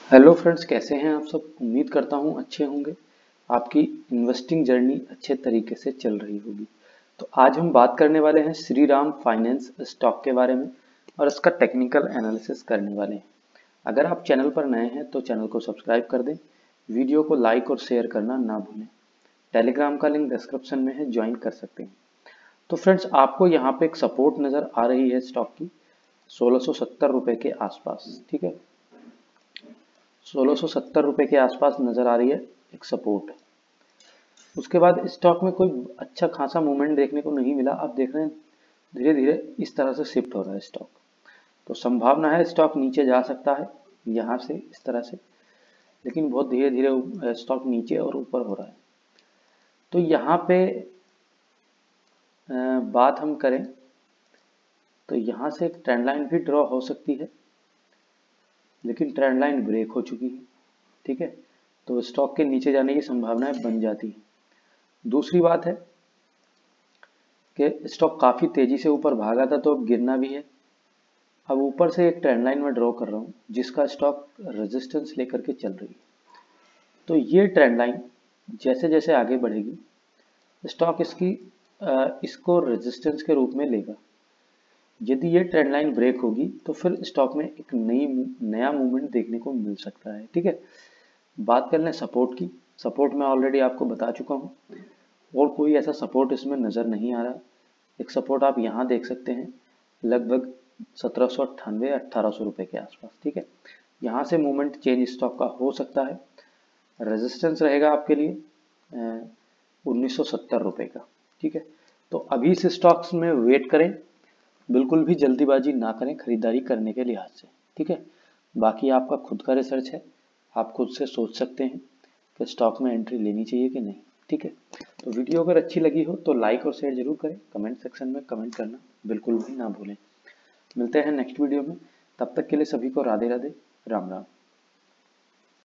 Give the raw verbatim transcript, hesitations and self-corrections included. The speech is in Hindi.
हेलो फ्रेंड्स, कैसे हैं आप सब। उम्मीद करता हूं अच्छे होंगे। आपकी इन्वेस्टिंग जर्नी अच्छे तरीके से चल रही होगी। तो आज हम बात करने वाले हैं श्री राम फाइनेंस स्टॉक के बारे में और इसका टेक्निकल एनालिसिस करने वाले हैं। अगर आप चैनल पर नए हैं तो चैनल को सब्सक्राइब कर दें, वीडियो को लाइक और शेयर करना ना भूलें। टेलीग्राम का लिंक डिस्क्रिप्शन में है, ज्वाइन कर सकते हैं। तो फ्रेंड्स, आपको यहाँ पे एक सपोर्ट नज़र आ रही है स्टॉक की सोलह सौ सत्तर रुपये के आसपास। ठीक है, सोलह सौ सत्तर रुपये के आसपास नज़र आ रही है एक सपोर्ट। उसके बाद स्टॉक में कोई अच्छा खासा मूवमेंट देखने को नहीं मिला। आप देख रहे हैं धीरे धीरे इस तरह से शिफ्ट हो रहा है स्टॉक। तो संभावना है स्टॉक नीचे जा सकता है यहाँ से इस तरह से, लेकिन बहुत धीरे धीरे स्टॉक नीचे और ऊपर हो रहा है। तो यहाँ पे बात हम करें तो यहाँ से एक ट्रेंड लाइन भी ड्रॉ हो सकती है, लेकिन ट्रेंड लाइन ब्रेक हो चुकी है। ठीक है, तो स्टॉक के नीचे जाने की संभावनाएं बन जाती है। दूसरी बात है कि स्टॉक काफ़ी तेज़ी से ऊपर भागा था तो अब गिरना भी है। अब ऊपर से एक ट्रेंड लाइन में ड्रॉ कर रहा हूँ जिसका स्टॉक रेजिस्टेंस लेकर के चल रही है। तो ये ट्रेंड लाइन जैसे जैसे आगे बढ़ेगी स्टॉक इसकी इसको रेजिस्टेंस के रूप में लेगा। यदि ये ट्रेंड लाइन ब्रेक होगी तो फिर स्टॉक में एक नई नया मूवमेंट देखने को मिल सकता है। ठीक है, बात कर लें सपोर्ट की। सपोर्ट मैं ऑलरेडी आपको बता चुका हूँ और कोई ऐसा सपोर्ट इसमें नज़र नहीं आ रहा। एक सपोर्ट आप यहाँ देख सकते हैं लगभग सत्रह सौ अट्ठानवे अट्ठारह सौ रुपये के आसपास। ठीक है, यहाँ से मूवमेंट चेंज स्टॉक का हो सकता है। रेजिस्टेंस रहेगा आपके लिए उन्नीस सौ सत्तर रुपये का। ठीक है, तो अभी इस स्टॉक्स में वेट करें, बिल्कुल भी जल्दीबाजी ना करें खरीदारी करने के लिहाज से। ठीक है, बाकी आपका खुद का रिसर्च है, आप खुद से सोच सकते हैं कि स्टॉक में एंट्री लेनी चाहिए कि नहीं। ठीक है, तो वीडियो अगर अच्छी लगी हो तो लाइक और शेयर जरूर करें। कमेंट सेक्शन में कमेंट करना बिल्कुल भी ना भूलें। मिलते हैं नेक्स्ट वीडियो में, तब तक के लिए सभी को राधे राधे, राम राम।